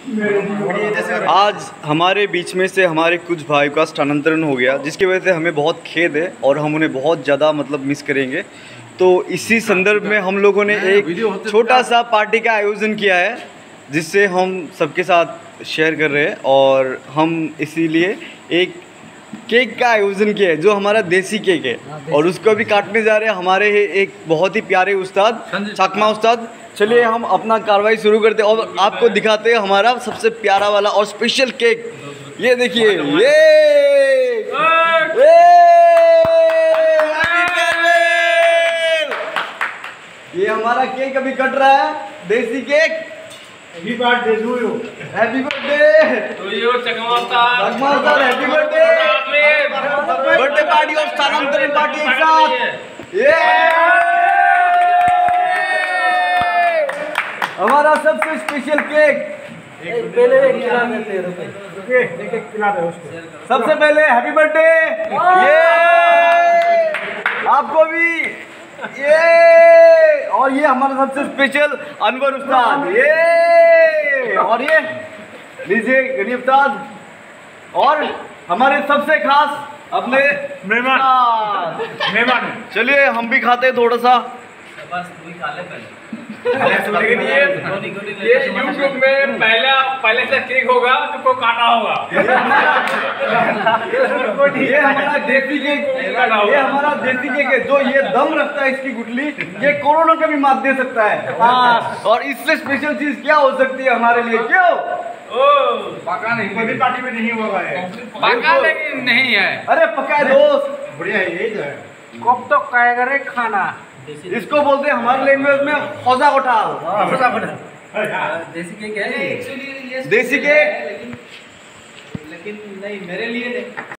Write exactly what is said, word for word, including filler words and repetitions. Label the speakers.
Speaker 1: आज हमारे बीच में से हमारे कुछ भाइयों का स्थानांतरण हो गया, जिसकी वजह से हमें बहुत खेद है और हम उन्हें बहुत ज़्यादा मतलब मिस करेंगे। तो इसी संदर्भ में हम लोगों ने एक छोटा सा पार्टी का आयोजन किया है, जिससे हम सबके साथ शेयर कर रहे हैं। और हम इसीलिए एक केक का आयोजन किया है जो हमारा देसी केक है, और उसको भी काटने जा रहे हैं हमारे एक बहुत ही प्यारे उस्ताद चकमा उस्ताद। चलिए हम अपना कार्रवाई शुरू करते हैं और आपको दिखाते हैं हमारा सबसे प्यारा वाला और स्पेशल केक। ये देखिए, ये ये हमारा केक अभी कट रहा है, देसी cake.
Speaker 2: Happy birthday to you.
Speaker 1: Happy birthday
Speaker 3: to you चकमा उस्ताद।
Speaker 1: चकमा उस्ताद, हैप्पी बर्थडे। बर्थडे पार्टी और स्थानांतरण पार्टी एक साथ। ये हमारा सबसे स्पेशल केक।
Speaker 2: पहले एक खिला देते हैं, एक एक खिला दे उसको।
Speaker 1: सबसे पहले हैप्पी बर्थडे ये आपको भी, ये और ये हमारा सबसे स्पेशल अनवर उस्ताद, ये और ये लीजिए गरीब उस्ताद, और हमारे सबसे खास अपने
Speaker 2: मेहमान मेहमान
Speaker 1: चलिए हम भी खाते हैं थोड़ा सा।
Speaker 3: बस तू ही खा ले पहले। लेकिन ये ये यूट्यूब में पहला पहले से केक होगा तो को काटा होगा।
Speaker 1: ये हमारा देसी केक, ये हमारा देसी केक है जो ये दम रखता है, इसकी गुठली ये कोरोना का भी मात दे सकता है। और इससे स्पेशल चीज क्या हो सकती है हमारे लिए? क्यों
Speaker 3: ओ पका नहीं,
Speaker 2: कभी पार्टी में नहीं होगा है।
Speaker 3: पका लेकिन नहीं है।
Speaker 1: अरे पका है दोस्त,
Speaker 2: बढ़िया है, यही तो है।
Speaker 4: कब तो कहेगा रे खाना।
Speaker 1: इसको बोलते हैं हमारे लैंग्वेज में खोजा कोठाल।
Speaker 4: देसी केक है,
Speaker 1: देसी केक
Speaker 4: लेकिन नहीं मेरे लिए नहीं।